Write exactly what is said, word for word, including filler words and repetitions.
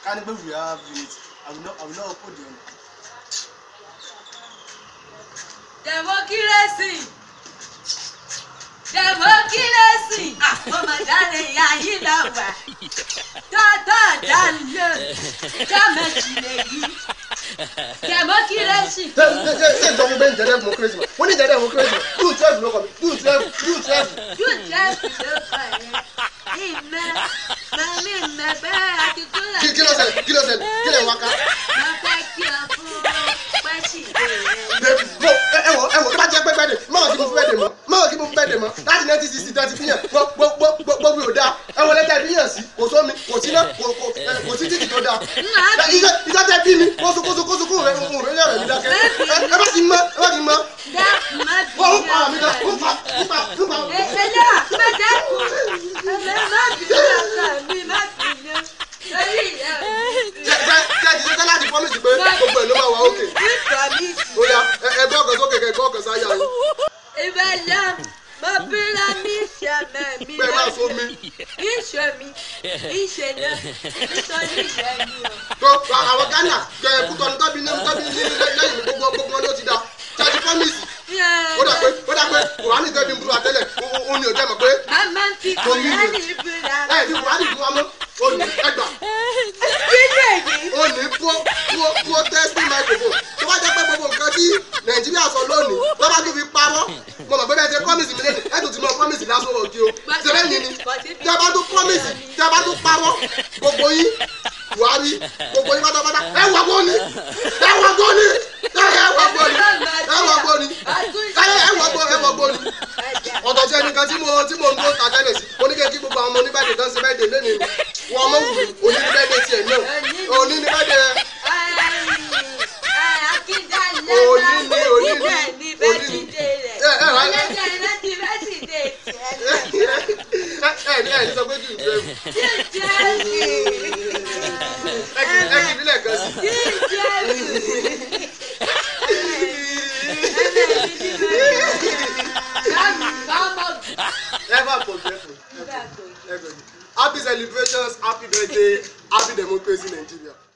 Can we have it? I will not. I will not open them. Democracy. Democracy. Ah, oh my darling, yeah, you know what? Da da da da. Democracy. Democracy. Say, don't be democracy. When is the democracy? You twelve, look at me. You twelve. You twelve. You twelve, look at me. Hey man, mommy, my bad. Kí ló ṣẹlẹ̀? Kí ló ṣẹlẹ̀? Kí lè wáká? Mo fẹ́ kí ọ fún pẹ́sì Ẹ wo ẹ wo tó bá jẹ́ pé bẹ́ẹ̀ dè mọ́ kí mo fi bẹ́ẹ̀ dè mọ́ mọ́ kí mo fi bẹ́ẹ̀ dè mọ́ láti nineteen sixty thirty fi yàn gbogbo ò dáa ẹ wọlé tẹ fi yàn sí kò sómi kò sí náà kò sí títì tó dáa ìjọ tẹ bí mi kóso kóso kóso kó rẹ kó rẹ yàrá mi dákẹ́ ẹ bá ti mọ ẹ bá ti mọ. ó ń pa àmì náà ó ń pa ó ń pa ó ń pa. ẹlẹ́ àpẹẹrẹ kù ẹlẹ́ má bínú ọ̀sán mi má bínú lórí ìyá mi. jẹ́ ti ṣe láti promise pé gbogbo ẹ̀ ló máa wà ókè. ó yá ẹ gbọ́ ọ̀kan sókè kẹ́ gbọ́ ọ̀kan sáyà yín. ìbẹ̀lẹ̀ mo bíra ní ìṣẹ̀mẹ̀ mi bẹ́ẹ̀ máa so mi. ìṣe mi ìṣe náà nítorí ìṣẹ́ mi o. tó àwọn Ghana kùtọ̀nù tọ́bi ní tọ́bi ní lẹ́yìn mi gbogbo gbogbo wọn ló ti da jẹ́ ti promise. ó dà pé ó dà pé kùránì tẹ́bi ń búra tẹ́lẹ̀ ó ní òjẹ́ mọ̀ pé. màmá ti kùránì búra. ẹ ní kùránì fún wa mọ́ ó ní ẹgbà. nínú èyí. ó ní protesting microphone tó bá jẹ́ pé gbogbo nǹkan tí Nàìjíríà sọ lónìí tó bá tún fi parọ́ mo mọ̀ pé bẹ́ẹ̀ ṣe promise mi lẹ́nu ẹ̀ tún ti mọ promise lásán wọ̀ kí o ṣẹlẹ̀ yìí ni tẹ́ bá tún promise tẹ́ bá tún parọ́ gbogbo yín Buhari gbogbo yín pátápátá ẹ wà gbọ́ ni ẹ wà gbọ́ ni ẹ wà gbọ́ ni ẹ wà gbọ́ ni ẹ wà gbọ́ ẹ wà gbọ́ ni ọ̀tọ̀ sí ẹnìkan tí mo tí mo ń dúró ta tẹ́lẹ̀ sí oníkẹ́ kí gbogbo àwọn ọmọ oníbàdàn tán ṣe bẹ́ẹ̀ dé lẹ́nu wọn mọ̀ wù mí oníbàdàn tiẹ̀ náà oníbàdàn òní ni òní ni òní ni ẹ ẹ wá ẹ ẹ ní ẹ ní sọ pé jù jù ẹ kì ẹ kì nílẹ̀ kan sí. Never forgetful. Happy celebrations, happy birthday, happy democracy Nigeria.